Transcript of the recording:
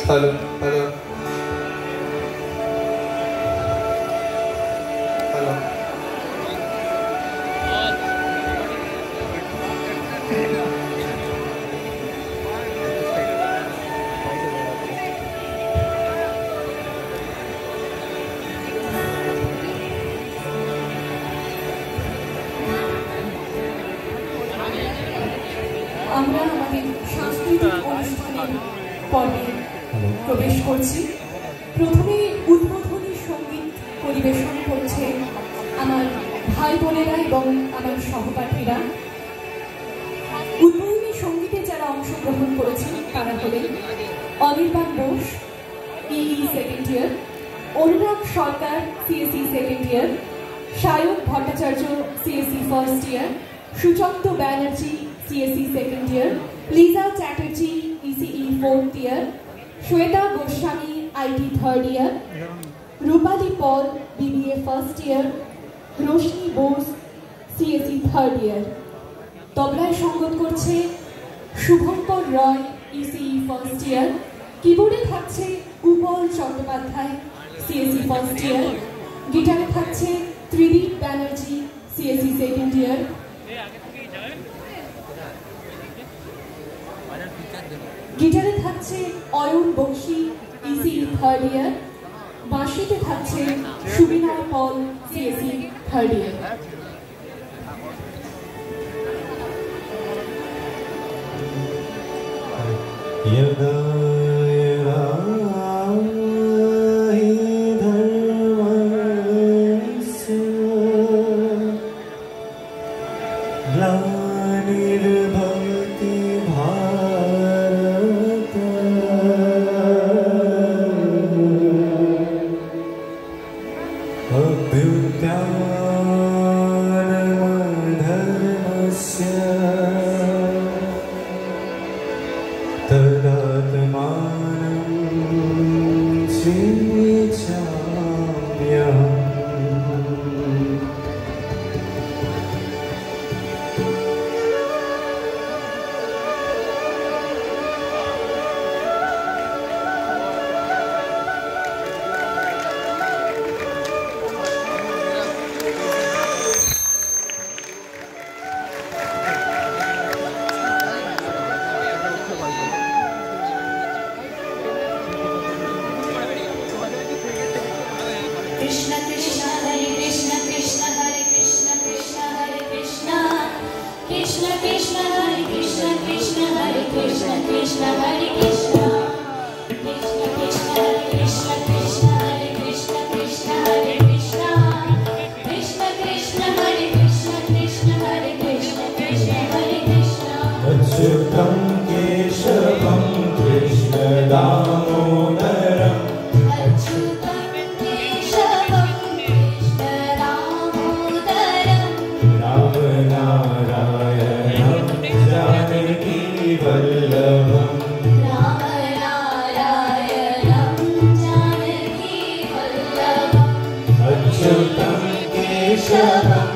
Hello hello hello আমরা আমাদের সাংস্কৃতিক অনুষ্ঠানের পর্বে প্রবেশ করছি। প্রথমে উদ্বোধনী সঙ্গীত পরিবেশন করছে আমার ভাই বোনেরা এবং আমার সহপাঠীরা। উদ্বোধনী সঙ্গীতে যারা অংশগ্রহণ করেছেন তারা হলেন Anirban Bose, EE second year, Anurag Sarkar, CSE second year, Sayak Bhattacharya, CSE first year, Suchanta Banerjee, CSE second year, Liza Chatterjee, ECE fourth year, Shweta Goswami, IT third year, Rupali Paul, BBA first year, Roshni Bose, CSE third year. তবলায় সঙ্গত করছে Shubhankar Roy, ECE first year. কিবোর্ডে থাকছে Utpal Chattopadhyay, CSE first year. গিটারে থাকছে Tridip Banerjee, CSE second year. গিটারে থাকছে Ayan Bakshi, ECE third year. বাঁশিতে থাকছে Subinoy Paul, CSE third year. Keşavam